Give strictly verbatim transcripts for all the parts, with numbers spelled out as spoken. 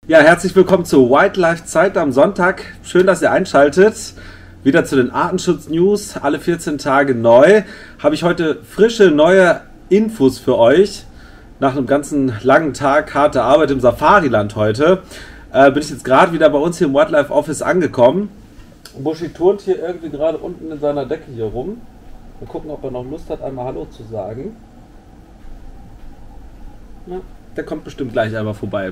Ja, herzlich willkommen zur Wildlife Zeit am Sonntag. Schön, dass ihr einschaltet. Wieder zu den Artenschutz-News, alle vierzehn Tage neu. Habe ich heute frische, neue Infos für euch. Nach einem ganzen langen Tag harte Arbeit im Safariland heute äh, bin ich jetzt gerade wieder bei uns hier im Wildlife Office angekommen. Buschi turnt hier irgendwie gerade unten in seiner Decke hier rum. Mal gucken, ob er noch Lust hat, einmal Hallo zu sagen. Na, der kommt bestimmt gleich einmal vorbei.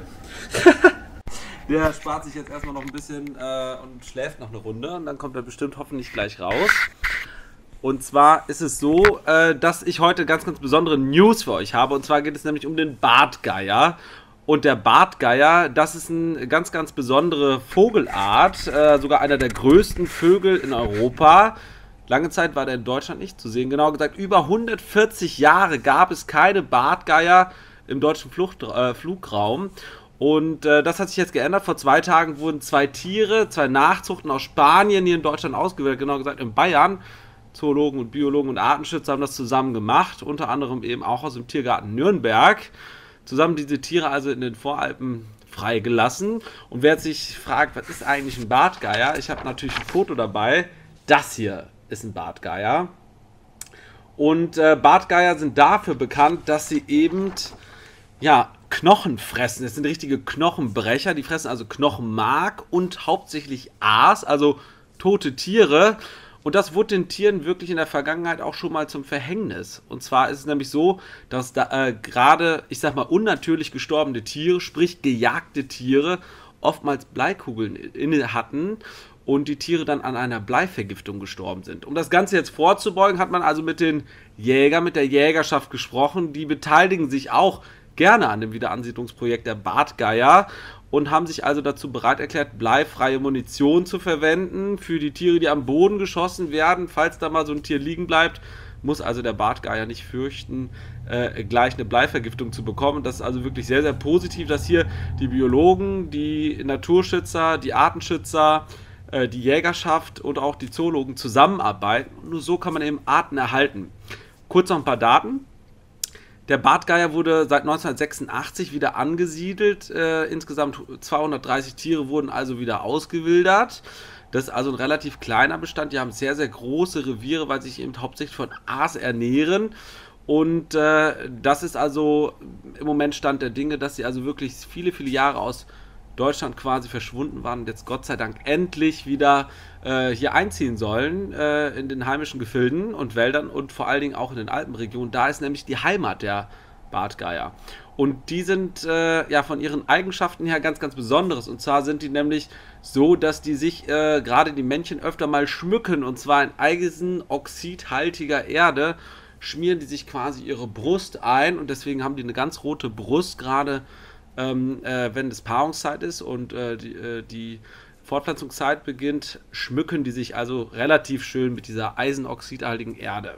Der spart sich jetzt erstmal noch ein bisschen äh, und schläft noch eine Runde und dann kommt er bestimmt hoffentlich gleich raus. Und zwar ist es so, äh, dass ich heute ganz, ganz besondere News für euch habe. Und zwar geht es nämlich um den Bartgeier. Und der Bartgeier, das ist eine ganz, ganz besondere Vogelart, äh, sogar einer der größten Vögel in Europa. Lange Zeit war der in Deutschland nicht zu sehen. Genau gesagt, über hundertvierzig Jahre gab es keine Bartgeier im deutschen Flucht, äh, Flugraum. Und äh, das hat sich jetzt geändert. Vor zwei Tagen wurden zwei Tiere, zwei Nachzuchten aus Spanien hier in Deutschland ausgewählt, genau gesagt in Bayern. Zoologen und Biologen und Artenschützer haben das zusammen gemacht, unter anderem eben auch aus dem Tiergarten Nürnberg. Zusammen diese Tiere also in den Voralpen freigelassen. Und wer sich fragt, was ist eigentlich ein Bartgeier? Ich habe natürlich ein Foto dabei. Das hier ist ein Bartgeier. Und äh, Bartgeier sind dafür bekannt, dass sie eben ja, Knochen fressen. Das sind richtige Knochenbrecher. Die fressen also Knochenmark und hauptsächlich Aas, also tote Tiere. Und das wurde den Tieren wirklich in der Vergangenheit auch schon mal zum Verhängnis. Und zwar ist es nämlich so, dass da äh, gerade, ich sag mal, unnatürlich gestorbene Tiere, sprich gejagte Tiere, oftmals Bleikugeln inne hatten und die Tiere dann an einer Bleivergiftung gestorben sind. Um das Ganze jetzt vorzubeugen, hat man also mit den Jägern, mit der Jägerschaft gesprochen. Die beteiligen sich auch gerne an dem Wiederansiedlungsprojekt der Bartgeier und haben sich also dazu bereit erklärt, bleifreie Munition zu verwenden für die Tiere, die am Boden geschossen werden. Falls da mal so ein Tier liegen bleibt, muss also der Bartgeier nicht fürchten, äh, gleich eine Bleivergiftung zu bekommen. Das ist also wirklich sehr, sehr positiv, dass hier die Biologen, die Naturschützer, die Artenschützer, äh, die Jägerschaft und auch die Zoologen zusammenarbeiten. Und nur so kann man eben Arten erhalten. Kurz noch ein paar Daten. Der Bartgeier wurde seit neunzehnhundertsechsundachtzig wieder angesiedelt. Äh, insgesamt zweihundertdreißig Tiere wurden also wieder ausgewildert. Das ist also ein relativ kleiner Bestand. Die haben sehr, sehr große Reviere, weil sie sich eben hauptsächlich von Aas ernähren. Und äh, das ist also im Moment Stand der Dinge, dass sie also wirklich viele, viele Jahre aus Deutschland quasi verschwunden waren und jetzt Gott sei Dank endlich wieder äh, hier einziehen sollen äh, in den heimischen Gefilden und Wäldern und vor allen Dingen auch in den Alpenregionen. Da ist nämlich die Heimat der Bartgeier. Und die sind äh, ja von ihren Eigenschaften her ganz, ganz Besonderes. Und zwar sind die nämlich so, dass die sich äh, gerade die Männchen öfter mal schmücken. Und zwar in eisenoxidhaltiger Erde schmieren die sich quasi ihre Brust ein. Und deswegen haben die eine ganz rote Brust, gerade Ähm, äh, wenn es Paarungszeit ist und äh, die, äh, die Fortpflanzungszeit beginnt, schmücken die sich also relativ schön mit dieser eisenoxidhaltigen Erde.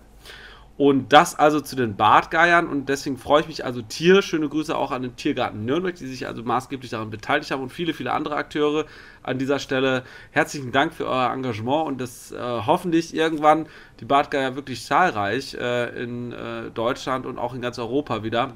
Und das also zu den Bartgeiern und deswegen freue ich mich also tierisch. Schöne Grüße auch an den Tiergarten Nürnberg, die sich also maßgeblich daran beteiligt haben und viele, viele andere Akteure an dieser Stelle. Herzlichen Dank für euer Engagement und dass äh, hoffentlich irgendwann die Bartgeier wirklich zahlreich äh, in äh, Deutschland und auch in ganz Europa wieder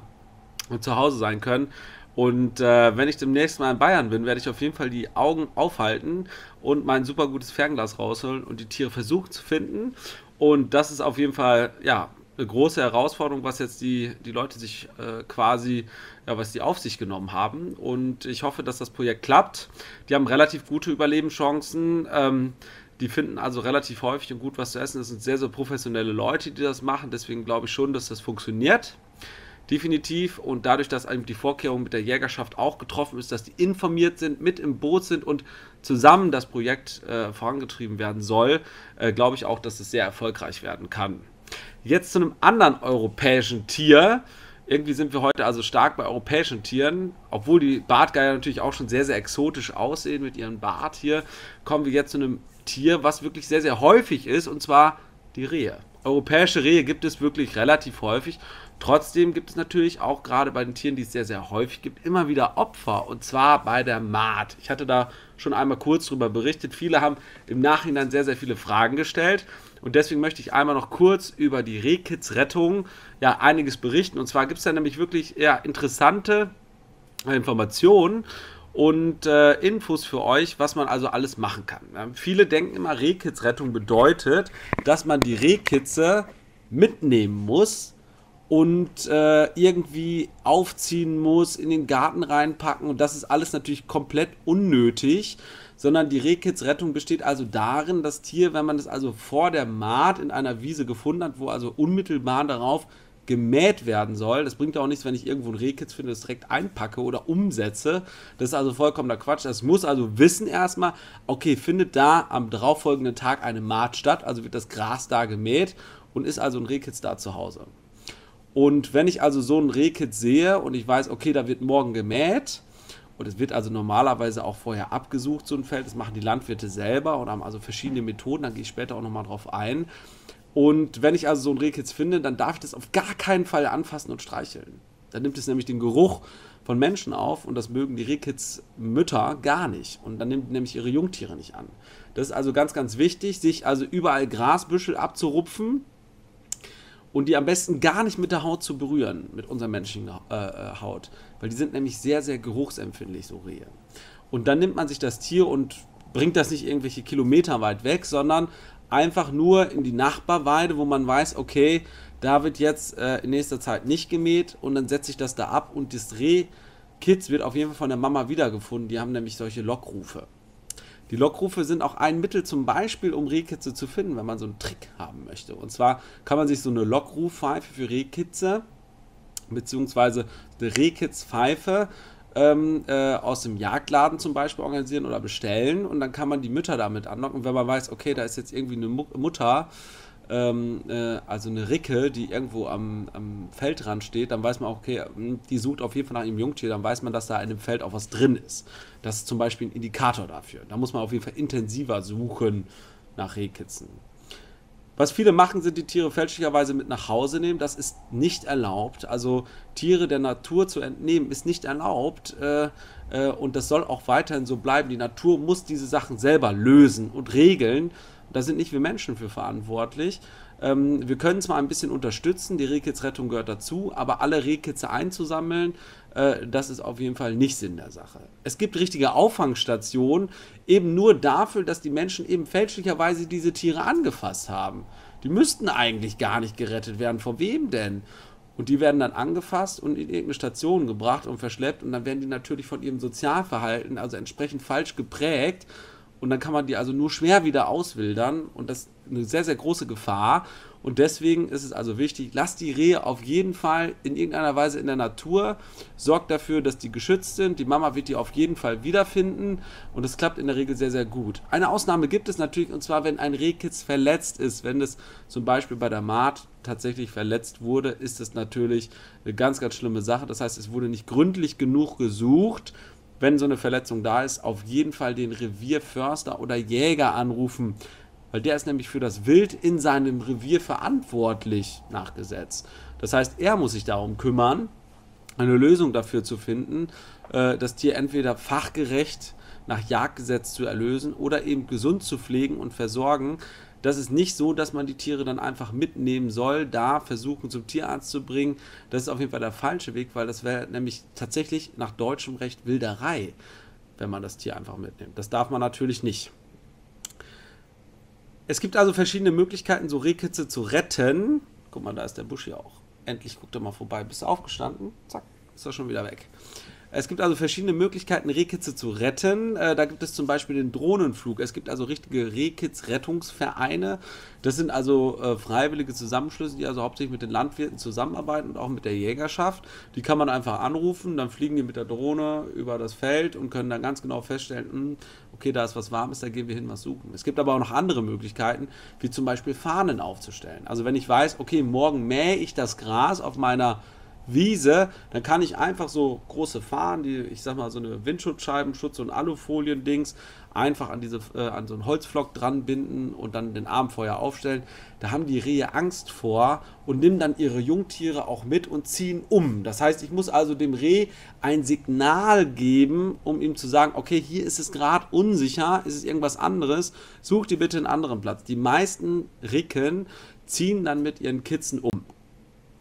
zu Hause sein können. Und äh, wenn ich demnächst mal in Bayern bin, werde ich auf jeden Fall die Augen aufhalten und mein super gutes Fernglas rausholen und die Tiere versuchen zu finden. Und das ist auf jeden Fall ja eine große Herausforderung, was jetzt die, die Leute sich äh, quasi, ja, was die auf sich genommen haben. Und ich hoffe, dass das Projekt klappt. Die haben relativ gute Überlebenschancen. Ähm, die finden also relativ häufig und gut was zu essen. Das sind sehr, sehr professionelle Leute, die das machen. Deswegen glaube ich schon, dass das funktioniert. Definitiv, und dadurch, dass eben die Vorkehrung mit der Jägerschaft auch getroffen ist, dass die informiert sind, mit im Boot sind und zusammen das Projekt äh, vorangetrieben werden soll, äh, glaube ich auch, dass es sehr erfolgreich werden kann. Jetzt zu einem anderen europäischen Tier. Irgendwie sind wir heute also stark bei europäischen Tieren, obwohl die Bartgeier natürlich auch schon sehr, sehr exotisch aussehen mit ihrem Bart hier, kommen wir jetzt zu einem Tier, was wirklich sehr, sehr häufig ist, und zwar die Rehe. Europäische Rehe gibt es wirklich relativ häufig. Trotzdem gibt es natürlich auch gerade bei den Tieren, die es sehr, sehr häufig gibt, immer wieder Opfer. Und zwar bei der Mahd. Ich hatte da schon einmal kurz drüber berichtet. Viele haben im Nachhinein sehr, sehr viele Fragen gestellt. Und deswegen möchte ich einmal noch kurz über die Rehkitzrettung ja einiges berichten. Und zwar gibt es da nämlich wirklich ja, interessante Informationen. und äh, Infos für euch, was man also alles machen kann. Ja, viele denken immer, Rehkitzrettung bedeutet, dass man die Rehkitze mitnehmen muss und äh, irgendwie aufziehen muss, in den Garten reinpacken, und das ist alles natürlich komplett unnötig, sondern die Rehkitzrettung besteht also darin, das Tier, wenn man es also vor der Mahd in einer Wiese gefunden hat, wo also unmittelbar darauf gemäht werden soll. Das bringt ja auch nichts, wenn ich irgendwo einen Rehkitz finde, das direkt einpacke oder umsetze. Das ist also vollkommener Quatsch. Das muss also wissen erstmal, okay, findet da am darauffolgenden Tag eine Mahd statt, also wird das Gras da gemäht und ist also ein Rehkitz da zu Hause. Und wenn ich also so einen Rehkitz sehe und ich weiß, okay, da wird morgen gemäht, und es wird also normalerweise auch vorher abgesucht, so ein Feld, das machen die Landwirte selber und haben also verschiedene Methoden, da gehe ich später auch nochmal drauf ein. Und wenn ich also so einen Rehkitz finde, dann darf ich das auf gar keinen Fall anfassen und streicheln. Dann nimmt es nämlich den Geruch von Menschen auf und das mögen die Rehkitzmütter gar nicht. Und dann nimmt nämlich ihre Jungtiere nicht an. Das ist also ganz, ganz wichtig, sich also überall Grasbüschel abzurupfen und die am besten gar nicht mit der Haut zu berühren, mit unserer menschlichen äh, Haut. Weil die sind nämlich sehr, sehr geruchsempfindlich, so Rehe. Und dann nimmt man sich das Tier und bringt das nicht irgendwelche Kilometer weit weg, sondern einfach nur in die Nachbarweide, wo man weiß, okay, da wird jetzt äh, in nächster Zeit nicht gemäht, und dann setze ich das da ab und das Rehkitz wird auf jeden Fall von der Mama wiedergefunden. Die haben nämlich solche Lockrufe. Die Lockrufe sind auch ein Mittel zum Beispiel, um Rehkitze zu finden, wenn man so einen Trick haben möchte. Und zwar kann man sich so eine Lockruffpfeife für Rehkitze beziehungsweise eine Rehkitzpfeife Ähm, äh, aus dem Jagdladen zum Beispiel organisieren oder bestellen, und dann kann man die Mütter damit anlocken. Und wenn man weiß, okay, da ist jetzt irgendwie eine Mu Mutter, ähm, äh, also eine Ricke, die irgendwo am, am Feldrand steht, dann weiß man auch, okay, die sucht auf jeden Fall nach ihrem Jungtier, dann weiß man, dass da in dem Feld auch was drin ist. Das ist zum Beispiel ein Indikator dafür. Da muss man auf jeden Fall intensiver suchen nach Rehkitzen. Was viele machen, sind die Tiere fälschlicherweise mit nach Hause nehmen. Das ist nicht erlaubt. Also Tiere der Natur zu entnehmen, ist nicht erlaubt. Äh, äh, und das soll auch weiterhin so bleiben. Die Natur muss diese Sachen selber lösen und regeln. Da sind nicht wir Menschen für verantwortlich. Ähm, wir können zwar ein bisschen unterstützen, die Rehkitzrettung gehört dazu, aber alle Rehkitze einzusammeln, äh, das ist auf jeden Fall nicht Sinn der Sache. Es gibt richtige Auffangstationen, eben nur dafür, dass die Menschen eben fälschlicherweise diese Tiere angefasst haben. Die müssten eigentlich gar nicht gerettet werden. Vor wem denn? Und die werden dann angefasst und in irgendeine Station gebracht und verschleppt, und dann werden die natürlich von ihrem Sozialverhalten, also entsprechend falsch geprägt. Und dann kann man die also nur schwer wieder auswildern, und das ist eine sehr, sehr große Gefahr. Und deswegen ist es also wichtig, lasst die Rehe auf jeden Fall in irgendeiner Weise in der Natur, sorgt dafür, dass die geschützt sind, die Mama wird die auf jeden Fall wiederfinden, und es klappt in der Regel sehr, sehr gut. Eine Ausnahme gibt es natürlich, und zwar, wenn ein Rehkitz verletzt ist, wenn es zum Beispiel bei der Mahd tatsächlich verletzt wurde, ist es natürlich eine ganz, ganz schlimme Sache. Das heißt, es wurde nicht gründlich genug gesucht. Wenn so eine Verletzung da ist, auf jeden Fall den Revierförster oder Jäger anrufen, weil der ist nämlich für das Wild in seinem Revier verantwortlich nach Gesetz. Das heißt, er muss sich darum kümmern, eine Lösung dafür zu finden, das Tier entweder fachgerecht nach Jagdgesetz zu erlösen oder eben gesund zu pflegen und versorgen. Das ist nicht so, dass man die Tiere dann einfach mitnehmen soll, da versuchen zum Tierarzt zu bringen. Das ist auf jeden Fall der falsche Weg, weil das wäre nämlich tatsächlich nach deutschem Recht Wilderei, wenn man das Tier einfach mitnimmt. Das darf man natürlich nicht. Es gibt also verschiedene Möglichkeiten, so Rehkitze zu retten. Guck mal, da ist der Busch hier auch. Endlich, guck da mal vorbei. Bist du aufgestanden? Zack, ist er schon wieder weg. Es gibt also verschiedene Möglichkeiten, Rehkitze zu retten. Äh, da gibt es zum Beispiel den Drohnenflug. Es gibt also richtige Rehkitz-Rettungsvereine. Das sind also äh, freiwillige Zusammenschlüsse, die also hauptsächlich mit den Landwirten zusammenarbeiten und auch mit der Jägerschaft. Die kann man einfach anrufen, dann fliegen die mit der Drohne über das Feld und können dann ganz genau feststellen, mh, okay, da ist was Warmes, da gehen wir hin, was suchen. Es gibt aber auch noch andere Möglichkeiten, wie zum Beispiel Fahnen aufzustellen. Also wenn ich weiß, okay, morgen mähe ich das Gras auf meiner Wiese, dann kann ich einfach so große Fahnen, die, ich sag mal, so eine Windschutzscheibenschutz und Alufolien-Dings, einfach an, diese, äh, an so einen Holzpflock dran binden und dann den Abendfeuer aufstellen. Da haben die Rehe Angst vor und nehmen dann ihre Jungtiere auch mit und ziehen um. Das heißt, ich muss also dem Reh ein Signal geben, um ihm zu sagen, okay, hier ist es gerade unsicher, ist es irgendwas anderes, such dir bitte einen anderen Platz. Die meisten Ricken ziehen dann mit ihren Kitzen um.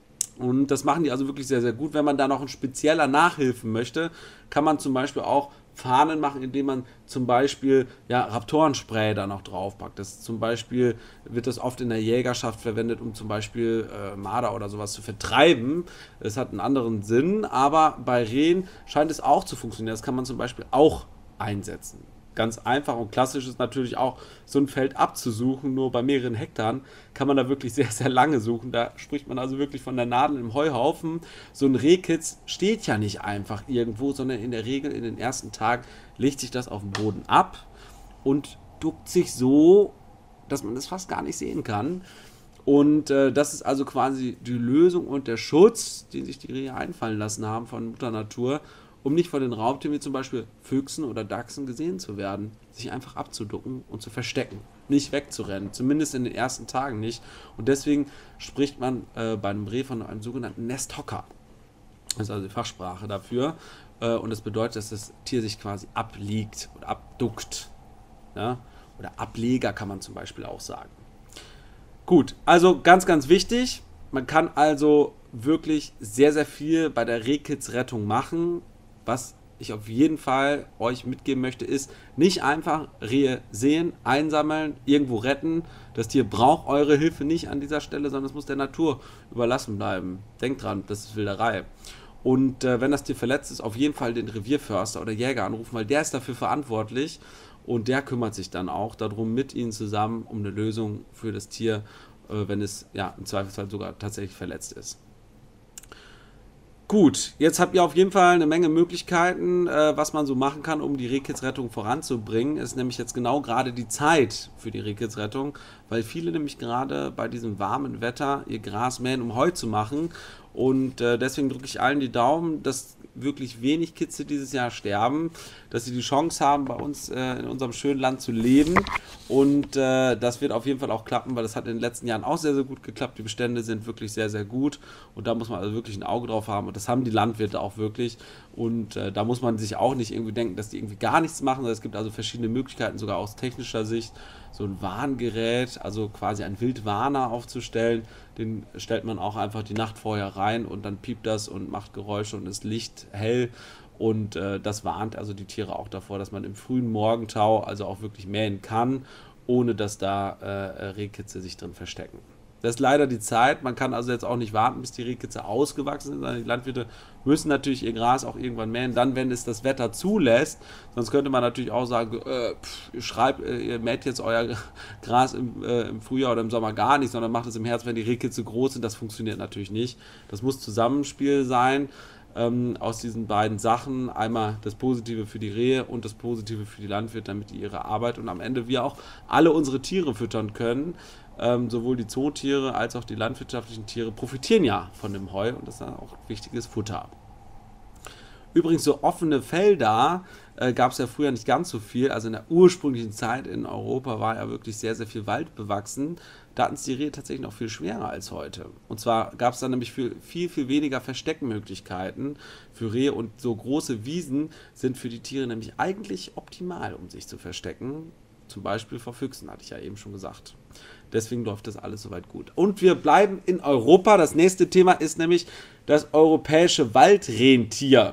Und das machen die also wirklich sehr, sehr gut. Wenn man da noch ein spezieller nachhelfen möchte, kann man zum Beispiel auch Fahnen machen, indem man zum Beispiel ja, Raptorenspray da noch draufpackt. Das zum Beispiel wird das oft in der Jägerschaft verwendet, um zum Beispiel äh, Marder oder sowas zu vertreiben. Es hat einen anderen Sinn, aber bei Rehen scheint es auch zu funktionieren. Das kann man zum Beispiel auch einsetzen. Ganz einfach und klassisch ist natürlich auch, so ein Feld abzusuchen, nur bei mehreren Hektar kann man da wirklich sehr, sehr lange suchen. Da spricht man also wirklich von der Nadel im Heuhaufen. So ein Rehkitz steht ja nicht einfach irgendwo, sondern in der Regel in den ersten Tagen legt sich das auf den Boden ab und duckt sich so, dass man das fast gar nicht sehen kann. Und äh, das ist also quasi die Lösung und der Schutz, den sich die Rehe einfallen lassen haben von Mutter Natur, um nicht von den Raubtieren wie zum Beispiel Füchsen oder Dachsen gesehen zu werden, sich einfach abzuducken und zu verstecken, nicht wegzurennen, zumindest in den ersten Tagen nicht. Und deswegen spricht man äh, bei einem Reh von einem sogenannten Nesthocker. Das ist also die Fachsprache dafür. Äh, und das bedeutet, dass das Tier sich quasi abliegt oder abduckt. Ja? Oder Ableger kann man zum Beispiel auch sagen. Gut, also ganz, ganz wichtig. Man kann also wirklich sehr, sehr viel bei der Rehkitzrettung machen. Was ich auf jeden Fall euch mitgeben möchte, ist, nicht einfach Rehe sehen, einsammeln, irgendwo retten. Das Tier braucht eure Hilfe nicht an dieser Stelle, sondern es muss der Natur überlassen bleiben. Denkt dran, das ist Wilderei. Und äh, wenn das Tier verletzt ist, auf jeden Fall den Revierförster oder Jäger anrufen, weil der ist dafür verantwortlich und der kümmert sich dann auch darum, mit ihnen zusammen um eine Lösung für das Tier, äh, wenn es ja im Zweifelsfall sogar tatsächlich verletzt ist. Gut, jetzt habt ihr auf jeden Fall eine Menge Möglichkeiten, äh, was man so machen kann, um die Rehkitzrettung voranzubringen. Es ist nämlich jetzt genau gerade die Zeit für die Rehkitzrettung, weil viele nämlich gerade bei diesem warmen Wetter ihr Gras mähen, um Heu zu machen. Und äh, deswegen drücke ich allen die Daumen, dass wirklich wenig Kitze dieses Jahr sterben, dass sie die Chance haben, bei uns äh, in unserem schönen Land zu leben. Und äh, das wird auf jeden Fall auch klappen, weil das hat in den letzten Jahren auch sehr, sehr gut geklappt. Die Bestände sind wirklich sehr, sehr gut und da muss man also wirklich ein Auge drauf haben und das haben die Landwirte auch wirklich. Und äh, da muss man sich auch nicht irgendwie denken, dass die irgendwie gar nichts machen. Es gibt also verschiedene Möglichkeiten, sogar aus technischer Sicht, so ein Warngerät, also quasi ein Wildwarner aufzustellen. Den stellt man auch einfach die Nacht vorher rein und dann piept das und macht Geräusche und ist lichthell. Und äh, das warnt also die Tiere auch davor, dass man im frühen Morgentau also auch wirklich mähen kann, ohne dass da äh, Rehkitze sich drin verstecken. Das ist leider die Zeit. Man kann also jetzt auch nicht warten, bis die Rehkitze ausgewachsen sind, sondern die Landwirte müssen natürlich ihr Gras auch irgendwann mähen, dann, wenn es das Wetter zulässt. Sonst könnte man natürlich auch sagen, äh, pff, ihr, schreibt, äh, ihr mäht jetzt euer Gras im, äh, im Frühjahr oder im Sommer gar nicht, sondern macht es im Herbst, wenn die Rehkitze groß sind. Das funktioniert natürlich nicht. Das muss Zusammenspiel sein ähm, aus diesen beiden Sachen. Einmal das Positive für die Rehe und das Positive für die Landwirte, damit die ihre Arbeit und am Ende wir auch alle unsere Tiere füttern können. Ähm, sowohl die Zootiere als auch die landwirtschaftlichen Tiere profitieren ja von dem Heu und das ist dann auch wichtiges Futter. Übrigens, so offene Felder äh, gab es ja früher nicht ganz so viel. Also in der ursprünglichen Zeit in Europa war ja wirklich sehr, sehr viel Wald bewachsen. Da hatten es die Rehe tatsächlich noch viel schwerer als heute. Und zwar gab es dann nämlich viel, viel, viel weniger Versteckmöglichkeiten für Rehe und so große Wiesen sind für die Tiere nämlich eigentlich optimal, um sich zu verstecken. Zum Beispiel vor Füchsen, hatte ich ja eben schon gesagt. Deswegen läuft das alles soweit gut. Und wir bleiben in Europa. Das nächste Thema ist nämlich das europäische Waldrentier.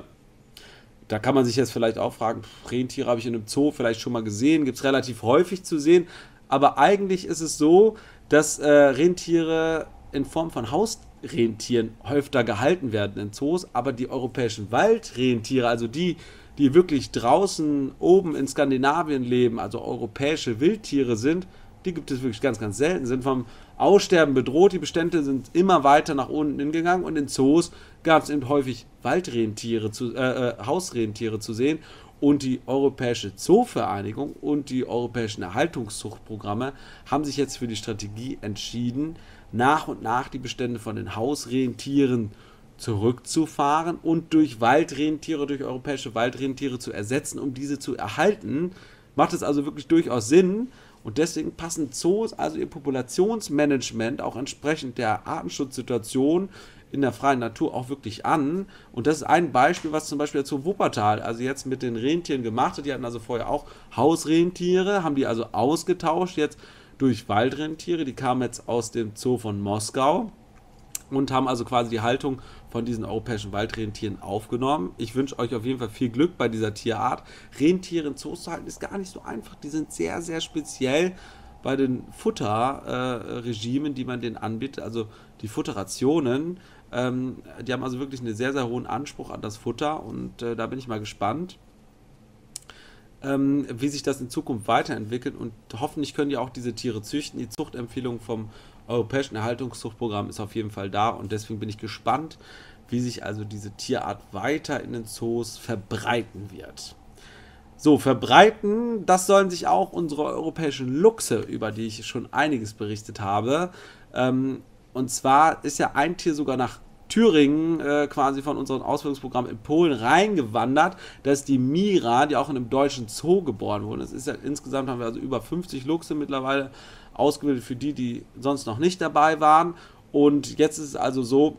Da kann man sich jetzt vielleicht auch fragen, Rentiere habe ich in einem Zoo vielleicht schon mal gesehen, gibt es relativ häufig zu sehen. Aber eigentlich ist es so, dass äh, Rentiere in Form von Hausrentieren häufiger gehalten werden in Zoos, aber die europäischen Waldrentiere, also die, die wirklich draußen oben in Skandinavien leben, also europäische Wildtiere sind, die gibt es wirklich ganz, ganz selten, sind vom Aussterben bedroht. Die Bestände sind immer weiter nach unten hingegangen und in Zoos gab es eben häufig Waldrentiere, zu, äh, Hausrentiere zu sehen. Und die Europäische Zoovereinigung und die europäischen Erhaltungszuchtprogramme haben sich jetzt für die Strategie entschieden, nach und nach die Bestände von den Hausrentieren zurückzufahren und durch Waldrentiere, durch europäische Waldrentiere zu ersetzen, um diese zu erhalten. Macht es also wirklich durchaus Sinn. Und deswegen passen Zoos also ihr Populationsmanagement auch entsprechend der Artenschutzsituation in der freien Natur auch wirklich an. Und das ist ein Beispiel, was zum Beispiel der Zoo Wuppertal also jetzt mit den Rentieren gemacht hat. Die hatten also vorher auch Hausrentiere, haben die also ausgetauscht jetzt durch Waldrentiere. Die kamen jetzt aus dem Zoo von Moskau. und haben also quasi die Haltung von diesen europäischen Waldrentieren aufgenommen. Ich wünsche euch auf jeden Fall viel Glück bei dieser Tierart. Rentiere in Zoos zu halten ist gar nicht so einfach. Die sind sehr, sehr speziell bei den Futterregimen, äh, die man denen anbietet. Also die Futterrationen, ähm, die haben also wirklich einen sehr, sehr hohen Anspruch an das Futter und äh, da bin ich mal gespannt, ähm, wie sich das in Zukunft weiterentwickelt und hoffentlich können die auch diese Tiere züchten. Die Zuchtempfehlung vom Europäischen Erhaltungszuchtprogramm ist auf jeden Fall da und deswegen bin ich gespannt, wie sich also diese Tierart weiter in den Zoos verbreiten wird. So, verbreiten, das sollen sich auch unsere europäischen Luchse, über die ich schon einiges berichtet habe. Ähm, und zwar ist ja ein Tier sogar nach Thüringen äh, quasi von unserem Ausbildungsprogramm in Polen reingewandert. Das ist die Mira, die auch in einem deutschen Zoo geboren wurde. Das ist ja, insgesamt haben wir also über fünfzig Luchse mittlerweile ausgebildet für die, die sonst noch nicht dabei waren. Und jetzt ist es also so,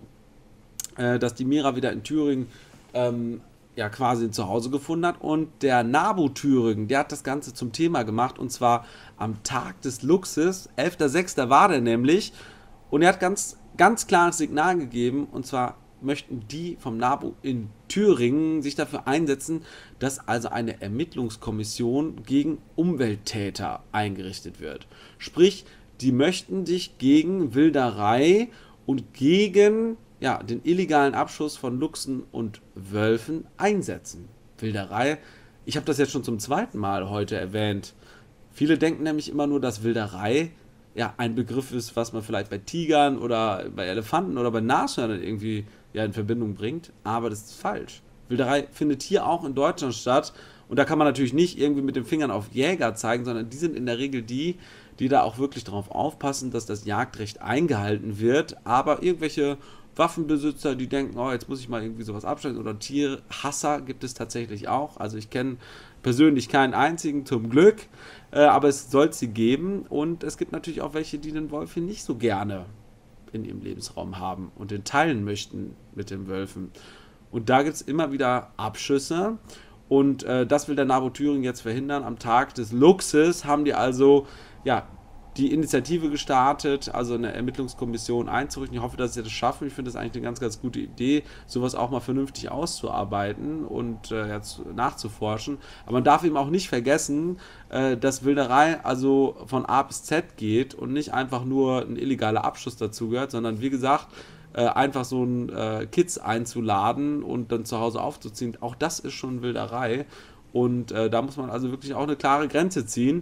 äh, dass die Mira wieder in Thüringen ähm, ja quasi ein Zuhause gefunden hat. Und der NABU Thüringen, der hat das Ganze zum Thema gemacht. Und zwar am Tag des Luchses, elfter sechster war der nämlich. Und er hat ganz, ganz klares Signal gegeben. Und zwar möchten die vom NABU in Thüringen sich dafür einsetzen, dass also eine Ermittlungskommission gegen Umwelttäter eingerichtet wird. Sprich, die möchten sich gegen Wilderei und gegen ja, den illegalen Abschuss von Luchsen und Wölfen einsetzen. Wilderei, ich habe das jetzt schon zum zweiten Mal heute erwähnt. Viele denken nämlich immer nur, dass Wilderei ja ein Begriff ist, was man vielleicht bei Tigern oder bei Elefanten oder bei Nashörnern irgendwie ja, in Verbindung bringt, aber das ist falsch. Wilderei findet hier auch in Deutschland statt und da kann man natürlich nicht irgendwie mit den Fingern auf Jäger zeigen, sondern die sind in der Regel die, die da auch wirklich darauf aufpassen, dass das Jagdrecht eingehalten wird, aber irgendwelche Waffenbesitzer, die denken, oh, jetzt muss ich mal irgendwie sowas abschalten oder Tierhasser gibt es tatsächlich auch, also ich kenne persönlich keinen einzigen, zum Glück, äh, aber es soll sie geben und es gibt natürlich auch welche, die den Wolf nicht so gerne in ihrem Lebensraum haben und den teilen möchten mit den Wölfen. Und da gibt es immer wieder Abschüsse und äh, das will der NABU Thüringen jetzt verhindern. Am Tag des Luchses haben die also ja, die Initiative gestartet, also eine Ermittlungskommission einzurichten. Ich hoffe, dass sie das schaffen. Ich finde das eigentlich eine ganz, ganz gute Idee, sowas auch mal vernünftig auszuarbeiten und äh, jetzt nachzuforschen. Aber man darf eben auch nicht vergessen, äh, dass Wilderei also von A bis Z geht und nicht einfach nur ein illegaler Abschuss dazugehört, sondern wie gesagt, äh, einfach so ein äh, Kids einzuladen und dann zu Hause aufzuziehen. Auch das ist schon Wilderei und äh, da muss man also wirklich auch eine klare Grenze ziehen,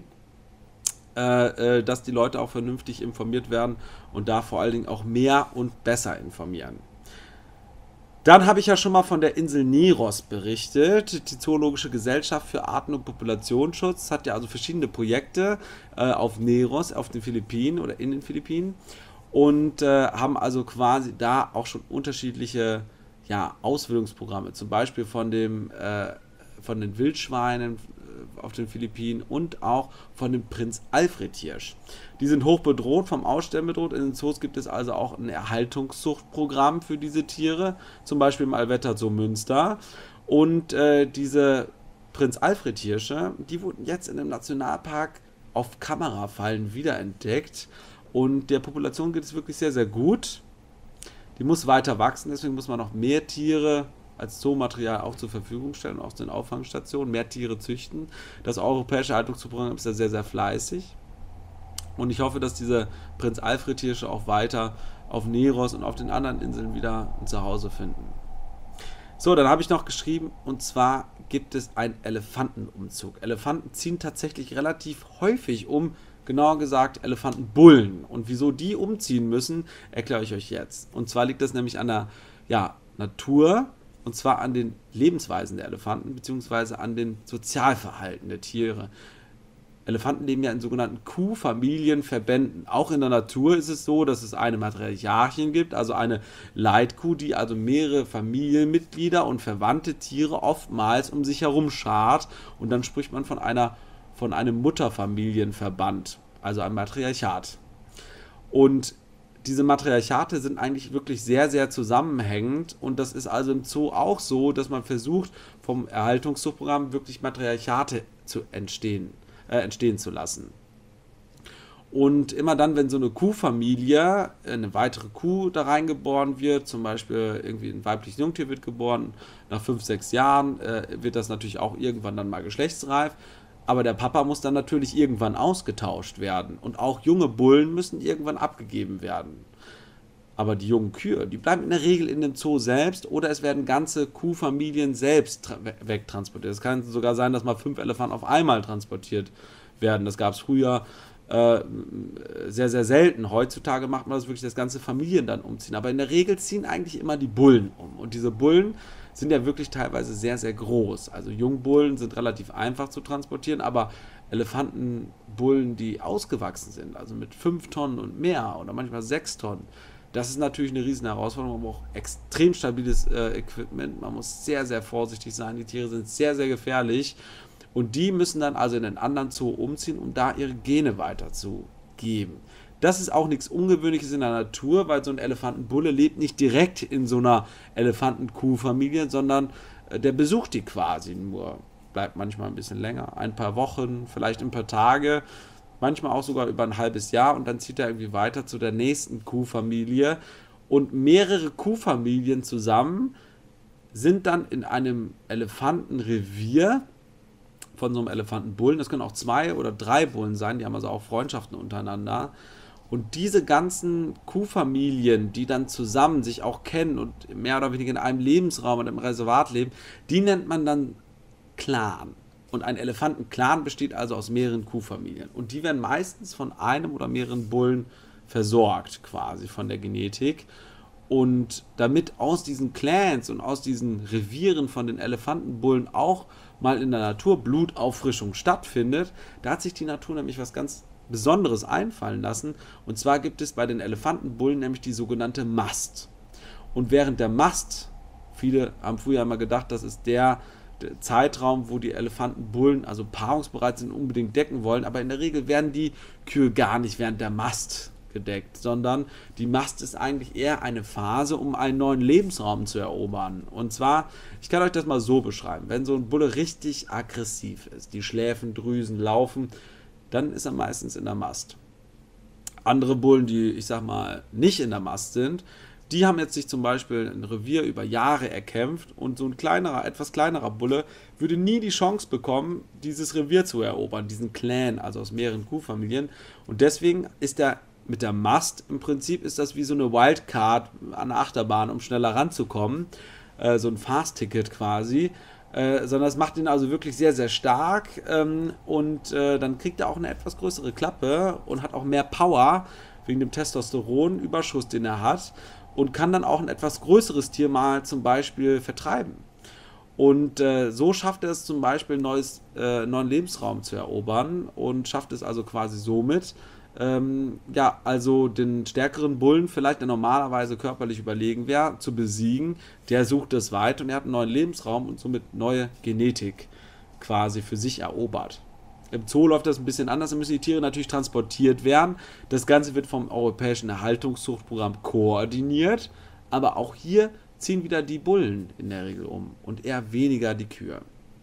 dass die Leute auch vernünftig informiert werden und da vor allen Dingen auch mehr und besser informieren. Dann habe ich ja schon mal von der Insel Neros berichtet. Die Zoologische Gesellschaft für Arten- und Populationsschutz hat ja also verschiedene Projekte äh, auf Neros, auf den Philippinen oder in den Philippinen und äh, haben also quasi da auch schon unterschiedliche ja, Ausbildungsprogramme, zum Beispiel von, dem, äh, von den Wildschweinen auf den Philippinen und auch von dem Prinz Alfred Hirsch. Die sind hoch bedroht, vom Aussterben bedroht. In den Zoos gibt es also auch ein Erhaltungszuchtprogramm für diese Tiere, zum Beispiel im Allwetter Zoo Münster. Und äh, diese Prinz Alfred Hirsche, die wurden jetzt in einem Nationalpark auf Kamerafallen wiederentdeckt und der Population geht es wirklich sehr, sehr gut. Die muss weiter wachsen, deswegen muss man noch mehr Tiere als Zoomaterial auch zur Verfügung stellen, auch zu den Auffangstationen, mehr Tiere züchten. Das europäische Erhaltungsprogramm ist da sehr, sehr fleißig. Und ich hoffe, dass diese Prinz Alfred Hirsche auch weiter auf Neros und auf den anderen Inseln wieder ein Zuhause finden. So, dann habe ich noch geschrieben, und zwar gibt es einen Elefantenumzug. Elefanten ziehen tatsächlich relativ häufig um, genauer gesagt Elefantenbullen. Und wieso die umziehen müssen, erkläre ich euch jetzt. Und zwar liegt das nämlich an der ja, Natur, und zwar an den Lebensweisen der Elefanten, beziehungsweise an den Sozialverhalten der Tiere. Elefanten leben ja in sogenannten Kuhfamilienverbänden. Auch in der Natur ist es so, dass es eine Matriarchin gibt, also eine Leitkuh, die also mehrere Familienmitglieder und verwandte Tiere oftmals um sich herum schart. Und dann spricht man von, einer, von einem Mutterfamilienverband, also einem Matriarchat. Und diese Matriarchate sind eigentlich wirklich sehr, sehr zusammenhängend und das ist also im Zoo auch so, dass man versucht, vom Erhaltungszuchtprogramm wirklich Matriarchate zu entstehen, äh, entstehen zu lassen. Und immer dann, wenn so eine Kuhfamilie, eine weitere Kuh da reingeboren wird, zum Beispiel irgendwie ein weibliches Jungtier wird geboren, nach fünf, sechs Jahren äh, wird das natürlich auch irgendwann dann mal geschlechtsreif. Aber der Papa muss dann natürlich irgendwann ausgetauscht werden. Und auch junge Bullen müssen irgendwann abgegeben werden. Aber die jungen Kühe, die bleiben in der Regel in dem Zoo selbst oder es werden ganze Kuhfamilien selbst wegtransportiert. Es kann sogar sein, dass mal fünf Elefanten auf einmal transportiert werden. Das gab es früher äh, sehr, sehr selten. Heutzutage macht man das wirklich, dass ganze Familien dann umziehen. Aber in der Regel ziehen eigentlich immer die Bullen um. Und diese Bullen sind ja wirklich teilweise sehr, sehr groß. Also Jungbullen sind relativ einfach zu transportieren, aber Elefantenbullen, die ausgewachsen sind, also mit fünf Tonnen und mehr oder manchmal sechs Tonnen, das ist natürlich eine riesen Herausforderung. Man braucht extrem stabiles äh, Equipment. Man muss sehr, sehr vorsichtig sein. Die Tiere sind sehr, sehr gefährlich. Und die müssen dann also in einen anderen Zoo umziehen, um da ihre Gene weiterzugeben. Das ist auch nichts Ungewöhnliches in der Natur, weil so ein Elefantenbulle lebt nicht direkt in so einer Elefanten-Kuh-Familie, sondern äh, der besucht die quasi nur. Bleibt manchmal ein bisschen länger, ein paar Wochen, vielleicht ein paar Tage. Manchmal auch sogar über ein halbes Jahr und dann zieht er irgendwie weiter zu der nächsten Kuhfamilie und mehrere Kuhfamilien zusammen sind dann in einem Elefantenrevier von so einem Elefantenbullen. Das können auch zwei oder drei Bullen sein, die haben also auch Freundschaften untereinander. Und diese ganzen Kuhfamilien, die dann zusammen sich auch kennen und mehr oder weniger in einem Lebensraum und im Reservat leben, die nennt man dann Clan. Und ein Elefantenclan besteht also aus mehreren Kuhfamilien. Und die werden meistens von einem oder mehreren Bullen versorgt, quasi von der Genetik. Und damit aus diesen Clans und aus diesen Revieren von den Elefantenbullen auch mal in der Natur Blutauffrischung stattfindet, da hat sich die Natur nämlich was ganz Besonderes einfallen lassen. Und zwar gibt es bei den Elefantenbullen nämlich die sogenannte Mast. Und während der Mast, viele haben früher immer gedacht, das ist der Zeitraum, wo die Elefantenbullen also paarungsbereit sind, unbedingt decken wollen, aber in der Regel werden die Kühe gar nicht während der Mast gedeckt, sondern die Mast ist eigentlich eher eine Phase, um einen neuen Lebensraum zu erobern. Und zwar, ich kann euch das mal so beschreiben, wenn so ein Bulle richtig aggressiv ist, die Schläfendrüsen laufen, dann ist er meistens in der Mast. Andere Bullen, die, ich sag mal, nicht in der Mast sind, die haben jetzt sich zum Beispiel ein Revier über Jahre erkämpft und so ein kleinerer, etwas kleinerer Bulle würde nie die Chance bekommen, dieses Revier zu erobern, diesen Clan, also aus mehreren Kuhfamilien. Und deswegen ist er mit der Mast, im Prinzip ist das wie so eine Wildcard an der Achterbahn, um schneller ranzukommen, äh, so ein Fast-Ticket quasi, äh, sondern es macht ihn also wirklich sehr, sehr stark ähm, und äh, dann kriegt er auch eine etwas größere Klappe und hat auch mehr Power wegen dem Testosteronüberschuss, den er hat. Und kann dann auch ein etwas größeres Tier mal zum Beispiel vertreiben. Und äh, so schafft er es zum Beispiel, neues, äh, neuen Lebensraum zu erobern und schafft es also quasi somit, ähm, ja, also den stärkeren Bullen, vielleicht der normalerweise körperlich überlegen wäre, zu besiegen. Der sucht es weit und er hat einen neuen Lebensraum und somit neue Genetik quasi für sich erobert. Im Zoo läuft das ein bisschen anders, da müssen die Tiere natürlich transportiert werden. Das Ganze wird vom Europäischen Erhaltungszuchtprogramm koordiniert, aber auch hier ziehen wieder die Bullen in der Regel um und eher weniger die Kühe.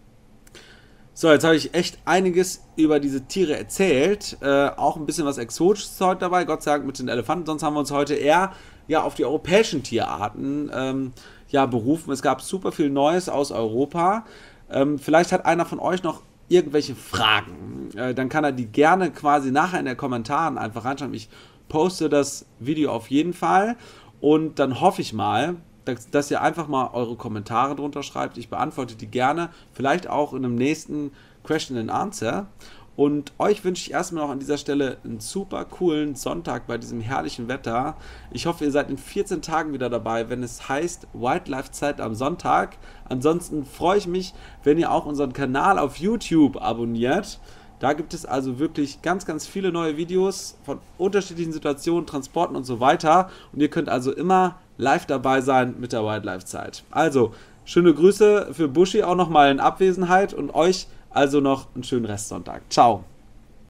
So, jetzt habe ich echt einiges über diese Tiere erzählt, äh, auch ein bisschen was Exotisches heute dabei, Gott sei Dank mit den Elefanten, sonst haben wir uns heute eher ja, auf die europäischen Tierarten ähm, ja, berufen. Es gab super viel Neues aus Europa. Ähm, vielleicht hat einer von euch noch irgendwelche Fragen, äh, dann kann er die gerne quasi nachher in den Kommentaren einfach reinschreiben. Ich poste das Video auf jeden Fall und dann hoffe ich mal, dass, dass ihr einfach mal eure Kommentare drunter schreibt. Ich beantworte die gerne, vielleicht auch in einem nächsten Question and Answer. Und euch wünsche ich erstmal noch an dieser Stelle einen super coolen Sonntag bei diesem herrlichen Wetter. Ich hoffe, ihr seid in vierzehn Tagen wieder dabei, wenn es heißt Wildlife-Zeit am Sonntag. Ansonsten freue ich mich, wenn ihr auch unseren Kanal auf YouTube abonniert. Da gibt es also wirklich ganz, ganz viele neue Videos von unterschiedlichen Situationen, Transporten und so weiter. Und ihr könnt also immer live dabei sein mit der Wildlife-Zeit. Also, schöne Grüße für Buschi auch nochmal in Abwesenheit und euch also noch einen schönen Restsonntag. Ciao.